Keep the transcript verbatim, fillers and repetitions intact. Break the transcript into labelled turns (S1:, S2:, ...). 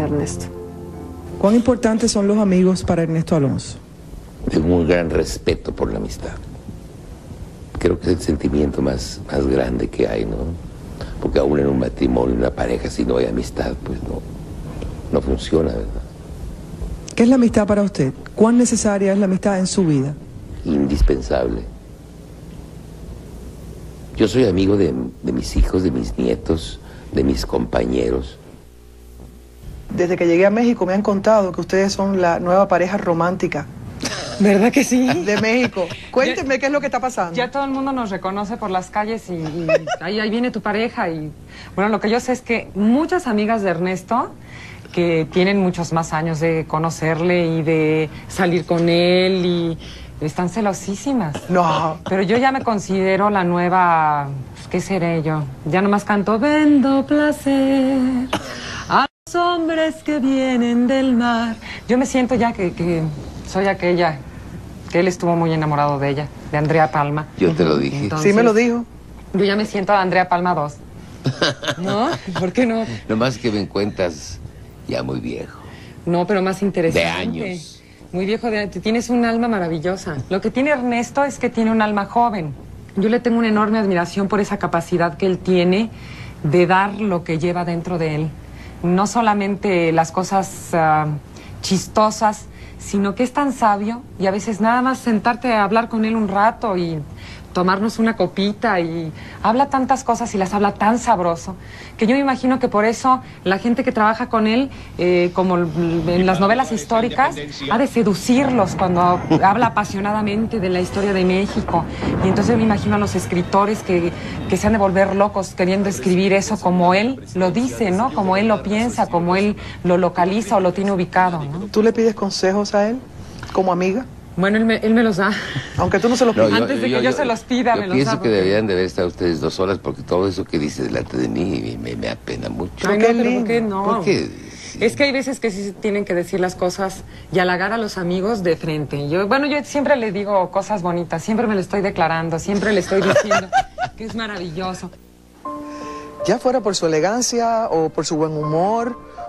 S1: Ernesto.
S2: ¿Cuán importantes son los amigos para Ernesto Alonso?
S3: Tengo un gran respeto por la amistad. Creo que es el sentimiento más, más grande que hay, ¿no? Porque aún en un matrimonio, en una pareja, si no hay amistad, pues no, no funciona, ¿verdad?
S2: ¿Qué es la amistad para usted? ¿Cuán necesaria es la amistad en su vida?
S3: Indispensable. Yo soy amigo de, de mis hijos, de mis nietos, de mis compañeros.
S2: Desde que llegué a México me han contado que ustedes son la nueva pareja romántica.
S4: ¿Verdad que sí?
S2: De México. Cuéntenme qué es lo que está pasando.
S4: Ya todo el mundo nos reconoce por las calles y, y ahí, ahí viene tu pareja. Y bueno, lo que yo sé es que muchas amigas de Ernesto, que tienen muchos más años de conocerle y de salir con él, y están celosísimas.
S2: No.
S4: Pero yo ya me considero la nueva... Pues, ¿qué seré yo? Ya nomás canto, vendo placer a los hombres que vienen del mar. Yo me siento ya que... que soy aquella, que él estuvo muy enamorado de ella, de Andrea Palma.
S3: Yo te lo dije.
S4: Entonces,
S2: sí me lo dijo.
S4: Yo ya me siento a Andrea Palma dos. ¿No? ¿Por qué no?
S3: Nomás que me encuentras ya muy viejo.
S4: No, pero más interesante.
S3: De años.
S4: Muy viejo, de, tienes un alma maravillosa. Lo que tiene Ernesto es que tiene un alma joven. Yo le tengo una enorme admiración por esa capacidad que él tiene de dar lo que lleva dentro de él. No solamente las cosas uh, chistosas, sino que es tan sabio, y a veces nada más sentarte a hablar con él un rato y tomarnos una copita, y habla tantas cosas y las habla tan sabroso, que yo me imagino que por eso la gente que trabaja con él, eh, como en las novelas históricas, ha de seducirlos cuando habla apasionadamente de la historia de México. Y entonces me imagino a los escritores que, que se han de volver locos queriendo escribir eso como él lo dice, ¿no? Como él lo piensa, como él lo localiza o lo tiene ubicado, ¿no?
S2: ¿Tú le pides consejos a él como amiga?
S4: Bueno, él me, él me los da.
S2: Aunque tú no se los pidas.
S3: No, yo-
S4: Antes de que yo se los pida,
S3: yo
S4: me los
S3: pienso
S4: da,
S3: que
S4: porque-
S3: deberían de haber estado ustedes dos horas, porque todo eso que dices delante de mí me, me apena mucho.
S4: Ay,
S2: Qué
S4: no, pero
S2: lindo.
S4: ¿por qué no?
S3: ¿Por qué?
S4: Es que hay veces que sí se tienen que decir las cosas y halagar a los amigos de frente. Yo, bueno, yo siempre le digo cosas bonitas, siempre me lo estoy declarando, siempre le estoy diciendo que es maravilloso.
S2: Ya fuera por su elegancia o por su buen humor